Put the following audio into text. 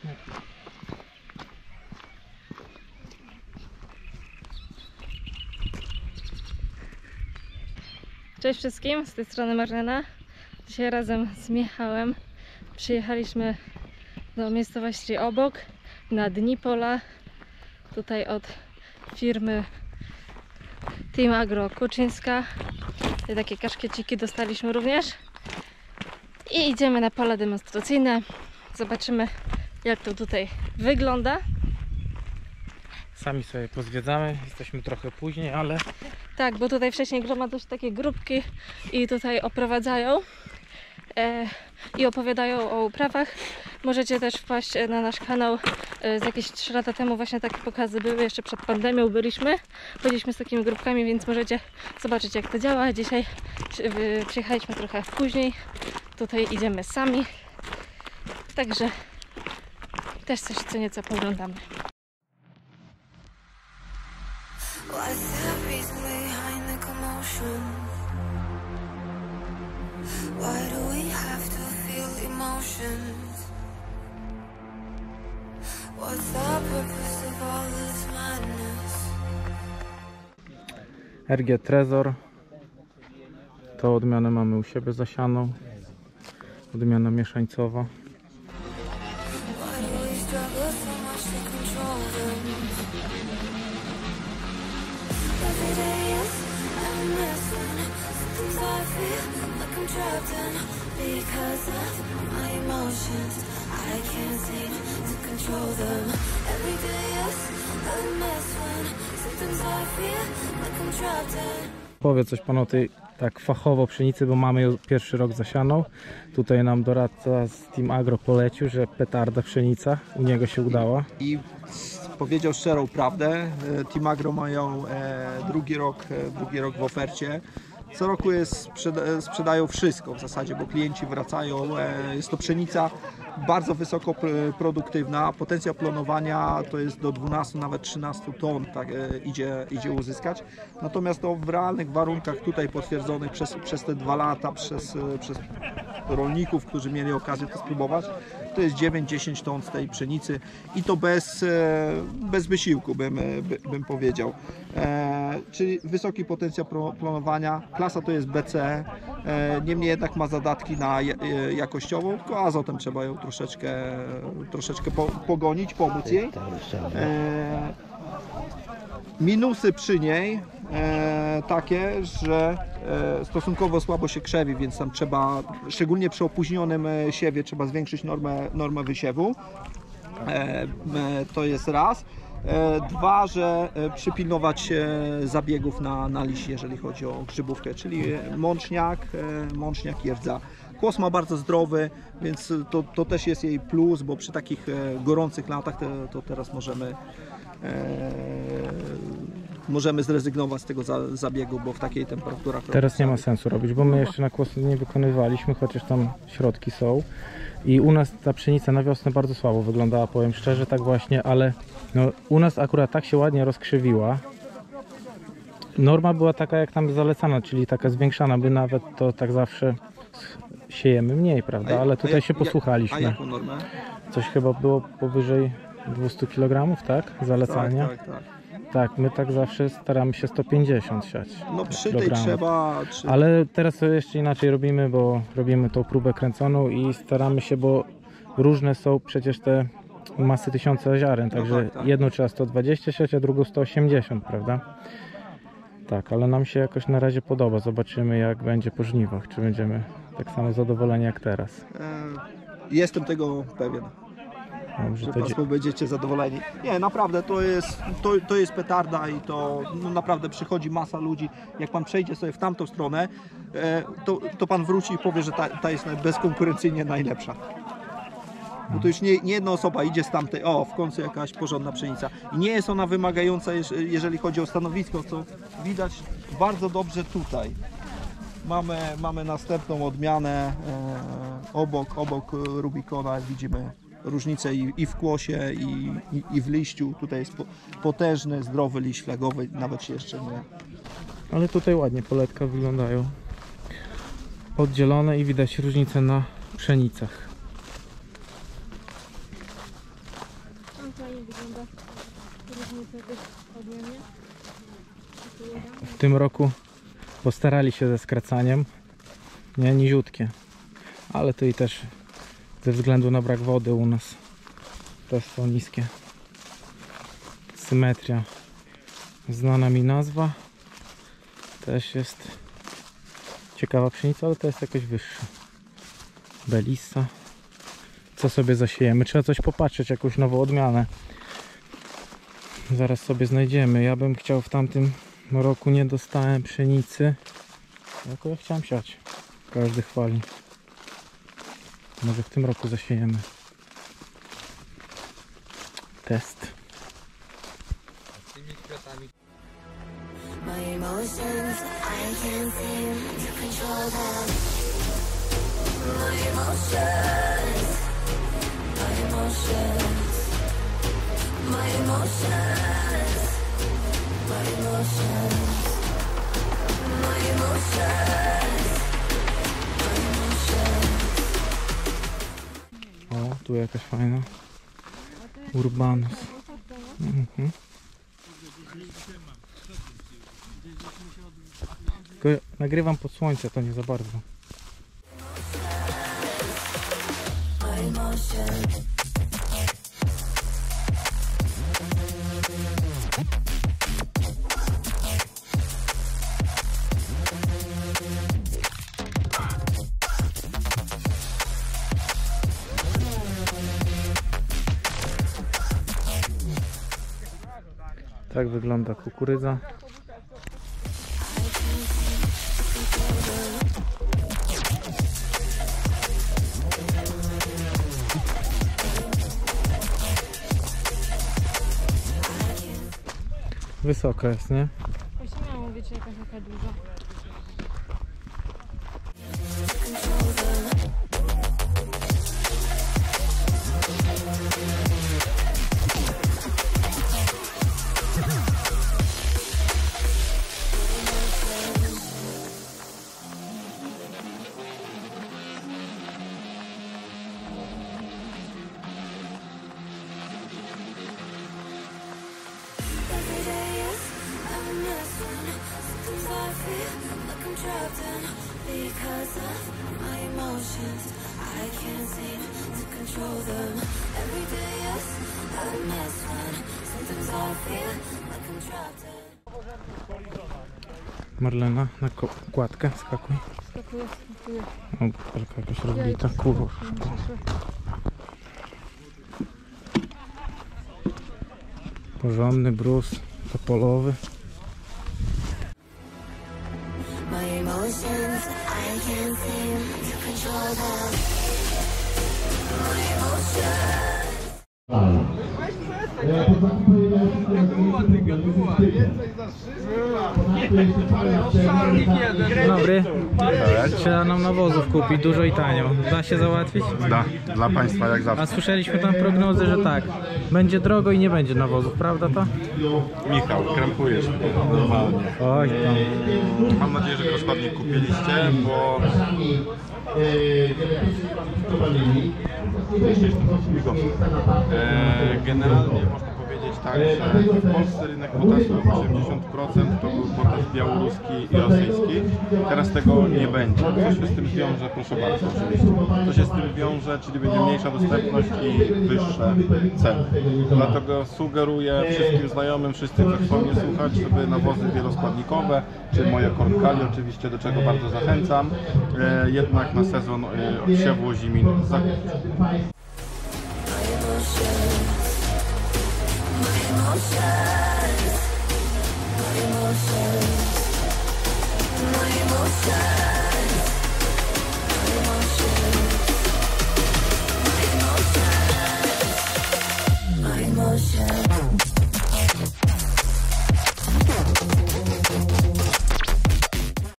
Cześć wszystkim, z tej strony Marlena. Dzisiaj razem z Michałem przyjechaliśmy do miejscowości obok, na dni pola, tutaj od firmy Team Agro Kuczyńska. Tutaj takie kaszkieciki dostaliśmy również. I idziemy na pola demonstracyjne. Zobaczymy, jak to tutaj wygląda. Sami sobie pozwiedzamy, jesteśmy trochę później, ale... Tak, bo tutaj wcześniej gromadzono się takie grupki i tutaj oprowadzają i opowiadają o uprawach. Możecie też wpaść na nasz kanał. Z jakieś 3 lata temu właśnie takie pokazy były, jeszcze przed pandemią byliśmy z takimi grupkami, więc możecie zobaczyć, jak to działa. Dzisiaj przyjechaliśmy trochę później, tutaj idziemy sami, także też coś co nieco poglądamy. What's the reason behind the commotion? Why do we have to feel emotions? What's the purpose of all this madness? RG Trezor. To odmianę mamy u siebie zasianą. Odmiana mieszańcowa. Why do we struggle so much to control them? Every day is a messing. Sometimes I feel like I'm trapped in because of my emotions. I can't seem to control them. Every day is a messing. Sometimes I feel like I'm trapped in. Powiedz coś pan o tej tak fachowo pszenicy, bo mamy ją pierwszy rok zasianą. Tutaj nam doradca z Team Agro polecił, że petarda pszenica u niego się udała. I powiedział szczerą prawdę. Team Agro mają drugi rok w ofercie. Co roku sprzedają wszystko w zasadzie, bo klienci wracają. Jest to pszenica bardzo wysoko produktywna. Potencjał planowania to jest do 12, nawet 13 ton tak, idzie uzyskać. Natomiast w realnych warunkach tutaj potwierdzonych przez te 2 lata, przez rolników, którzy mieli okazję to spróbować, to jest 9-10 ton z tej pszenicy i to bez wysiłku bym powiedział. Czyli wysoki potencjał planowania. Klasa to jest BC, niemniej jednak ma zadatki na jakościową, tylko azotem trzeba ją troszeczkę pogonić, pomóc jej. Minusy przy niej takie, że stosunkowo słabo się krzewi, więc tam trzeba, szczególnie przy opóźnionym siewie, trzeba zwiększyć normę wysiewu. To jest raz. 2, że przypilnować zabiegów na liście, jeżeli chodzi o grzybówkę, czyli mączniak i rdza. Kłos ma bardzo zdrowy, więc to też jest jej plus, bo przy takich gorących latach to teraz możemy zrezygnować z tego zabiegu, bo w takiej temperaturach... Teraz nie ma sensu robić, bo my jeszcze na kłos nie wykonywaliśmy, chociaż tam środki są. I u nas ta pszenica na wiosnę bardzo słabo wyglądała, powiem szczerze, tak właśnie, ale no, u nas akurat tak się ładnie rozkrzewiła. Norma była taka jak tam zalecana, czyli taka zwiększana, by nawet to tak zawsze siejemy mniej, prawda? Ale tutaj się posłuchaliśmy. A jaką normę? Coś chyba było powyżej 200 kg, tak? Zalecania. Tak. Tak, my tak zawsze staramy się 150 siać. No przy tej trzeba... Ale teraz to jeszcze inaczej robimy, bo robimy tą próbę kręconą i staramy się, bo różne są przecież te masy 1000 ziaren, także tak. jedną trzeba 120 siać, a drugą 180, prawda? Tak, ale nam się jakoś na razie podoba. Zobaczymy, jak będzie po żniwach, czy będziemy tak samo zadowoleni jak teraz. Jestem tego pewien. Dobrze, że to Państwo będziecie zadowoleni. Nie, naprawdę to jest petarda i to no, naprawdę przychodzi masa ludzi. Jak Pan przejdzie sobie w tamtą stronę, to Pan wróci i powie, że ta jest bezkonkurencyjnie najlepsza. Bo to już nie jedna osoba idzie z tamtej, w końcu jakaś porządna pszenica. I nie jest ona wymagająca, jeżeli chodzi o stanowisko, co widać bardzo dobrze tutaj. Mamy następną odmianę obok Rubicona, jak widzimy. Różnice i w kłosie, i w liściu. Tutaj jest potężny, zdrowy liść flagowy, nawet się jeszcze nie... Ale tutaj ładnie poletka wyglądają. Oddzielone i widać różnicę na pszenicach. fajnie wygląda różnica tych odmiennie. W tym roku postarali się ze skracaniem, nie, niziutkie, ale to i też ze względu na brak wody u nas też są niskie. Symetria, znana mi nazwa, też jest ciekawa pszenica, ale to jest jakoś wyższa. Belissa. Co sobie zasiejemy? Trzeba coś popatrzeć, jakąś nową odmianę. Zaraz sobie znajdziemy. Ja bym chciał w tamtym roku, nie dostałem pszenicy. Jaką ja chciałem siać. Każdy chwali. Może w tym roku zasiejemy. Test. My emotions, I can't seem to control them. My emotions, my emotions, my emotions, my emotions, my emotions, my emotions. O, tu jakaś fajna. Urbanus. Mhm. Tylko nagrywam pod słońce, to nie za bardzo. My emotions. Tak wygląda kukurydza. Wysoka jest, nie? Właśnie miałam mówić, jaka taka duża. Every day is a mess when sometimes I feel like I'm trapped in because of my emotions. I can't seem to control them. Every day is a mess when sometimes I feel like I'm trapped in. Marlena, na kładkę skakuj. Skakuję, skakuję. O, butelka jakaś rozbita, kurwa. Porządny brus topolowy. My emotions, I can't seem to control them. My emotions. Dzień dobry. Trzeba nam nawozów kupić dużo i tanio. Da się załatwić? Da, dla Państwa jak zawsze. A słyszeliśmy tam prognozy, że tak. Będzie drogo i nie będzie nawozów, prawda to? Michał, krępujesz mnie normalnie. Oj tam. Mam nadzieję, że rozkładnik kupiliście, bo... Generalnie można powiedzieć tak, że w Polsce rynek potasu 80% to był potas białoruski i rosyjski. Teraz tego nie będzie. Co się z tym wiąże? Proszę bardzo, oczywiście. To się z tym wiąże, czyli będzie mniejsza dostępność i wyższe ceny. Dlatego sugeruję wszystkim znajomym, wszyscy, co chcą mnie słuchać, żeby nawozy wieloskładnikowe, czy moje kornkali oczywiście, do czego bardzo zachęcam, jednak na sezon odsiewu ozimin zakupić. My emotions.